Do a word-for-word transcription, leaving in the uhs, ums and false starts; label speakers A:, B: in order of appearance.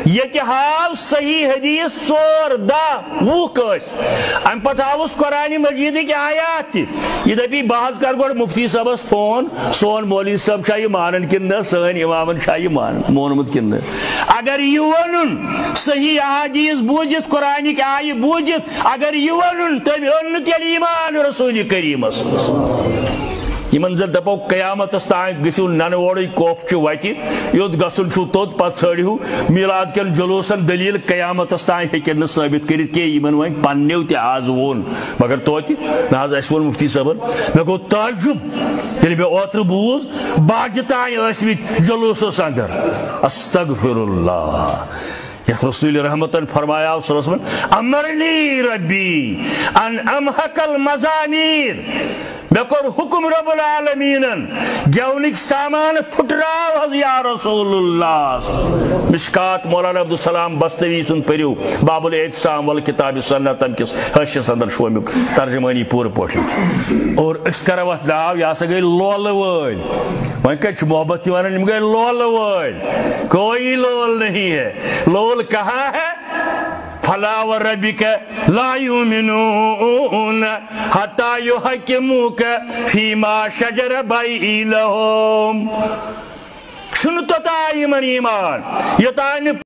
A: یہ ہاو صحیح حدیث ژور دہ وُہ کس ام پتہ آوس قرآن مجید کی آیات یہ دپی بہت کر گوڑ مفتی صاحبس فون سون مولوی صاحب چھا یہ مانن کن نہ سن امامن چھا یہ مان مونمت کن نہ اگر یہ ونن صحیح احادیث بوجت قرآن کی آیہ بوجت اگر یہ ونن تم ان تیل ایمان رسول کریمس یمن زن دپو قیامت تان گسو ننوڑ کوپ وتہ یوت گسن توت پتہ ژھڑو میلاد کن جلوسن دلیل قیامت تان ہیکن ثابت کرت کی یمن ون پنو تہ آز وون مگر توتہ نا اس ون مفتی صاحبن مے گو تعجب ییٚلہِ مے اوترٕ بوز باجہ تان ٲسمٕتۍ جلوسس اندر استغفر اللہ یت رسول رحمتن فرمایا صلی اللہ علیہ وسلم امرنی ربی ان امحق المزامیر میں کور حکم رب العالمین گیونک سامان پھٹراو حض یا رسول اللہ مشکات مولانا عبدالسلام بستوی سن پریو باب الاعتصام والکتاب سنتن کس حشس اندر شومیک ترجمانی پور پوٹی اور اس کروت داو یا سا گئی لول وائل وہاں کچھ محبت تیوانا نم گئی لول وائل کوئی لول نہیں ہے لول کہاں ہے فلا وربک لا یؤمنون حتی یحکموک فیما شجر بینہم چھنو توتا ایمان ایمان یتان